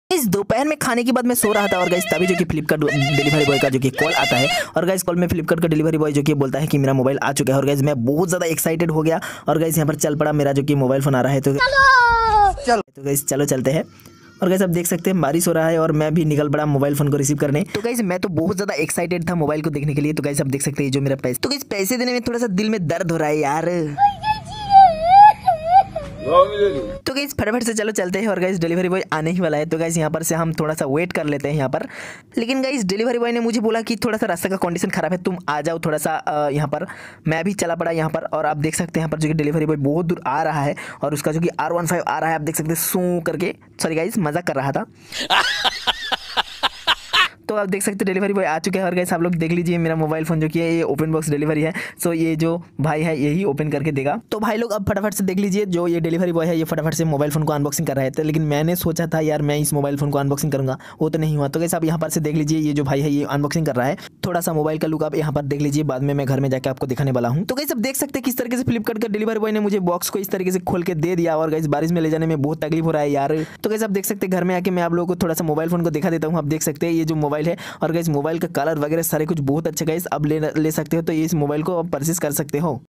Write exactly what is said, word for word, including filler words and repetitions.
इस दोपहर में खाने के बाद मैं सो रहा था और गाइस तभी जो कि फ्लिपकार्ट डिलीवरी बॉय का जो कि कॉल आता है और गाइस कॉल में फ्लिपकार्ट का डिलीवरी बॉय जो कि बोलता है कि मेरा मोबाइल आ चुका है और गाइस मैं बहुत ज़्यादा एक्साइटेड हो गया और गाइस यहाँ पर चल पड़ा मेरा जो कि मोबाइल फ़ोन आ रहा है। तो चलो तो गाइस चलो चलते हैं और गाइस आप देख सकते हैं बारिश हो रहा है और मैं भी निकल पड़ा मोबाइल फोन को रिसीव करने। तो गाइस मैं तो बहुत ज्यादा एक्साइटेड था मोबाइल को देखने के लिए। तो गाइस आप देख सकते हैं जो मेरा पैसे तो गाइस पैसे देने में थोड़ा सा दिल में दर्द हो रहा है यार। तो गाइस फटाफट से चलो चलते हैं और गाइस डिलीवरी बॉय आने ही वाला है। तो गाइस यहाँ पर से हम थोड़ा सा वेट कर लेते हैं यहाँ पर। लेकिन गाइस डिलीवरी बॉय ने मुझे बोला कि थोड़ा सा रास्ते का कंडीशन खराब है, तुम आ जाओ थोड़ा सा यहाँ पर। मैं भी चला पड़ा यहाँ पर और आप देख सकते हैं यहाँ पर जो कि डिलीवरी बॉय बहुत दूर आ रहा है और उसका जो कि आर वन फाइव आ रहा है। आप देख सकते हैं सू करके, सॉरी गाइस मजाक कर रहा था। तो आप देख सकते हैं डिलीवरी बॉय आ चुके हैं और गाइस आप लोग देख लीजिए मेरा मोबाइल फोन जो कि है ये ओपन बॉक्स डिलीवरी है। सो ये जो भाई है यही ओपन करके देगा। तो भाई लोग अब फटाफट से देख लीजिए जो ये डिलीवरी बॉय है ये फटाफट से मोबाइल फोन को अनबॉक्सिंग कर रहे थे। लेकिन मैंने सोचा था यार मैं इस मोबाइल फोन को अनबॉक्सिंग करूंगा, वो तो नहीं हुआ। तो गाइस आप यहाँ पर से देख लीजिए ये जो भाई है ये अनबॉक्सिंग कर रहा है। थोड़ा सा मोबाइल का लुक आप यहाँ पर देख लीजिए, बाद में मैं घर में जाकर आपको दिखाने वाला हूँ। तो गाइस आप देख सकते हैं किस तरीके से फ्लिपकार्ट का डिलीवरी बॉय ने मुझे बॉक्स को इस तरीके से खोल के दे दिया और गाइस बारिश में ले जाने में बहुत तकलीफ हो रहा है यार। तो गाइस आप देख सकते हैं घर में आके मैं आप लोगों को थोड़ा सा मोबाइल फोन को दिखा देता हूँ। आप देख सकते हैं ये जो मोबाइल है और गाइस मोबाइल का कलर वगैरह सारे कुछ बहुत अच्छे गाइस अब ले ले सकते हो। तो इस मोबाइल को आप परचेस कर सकते हो।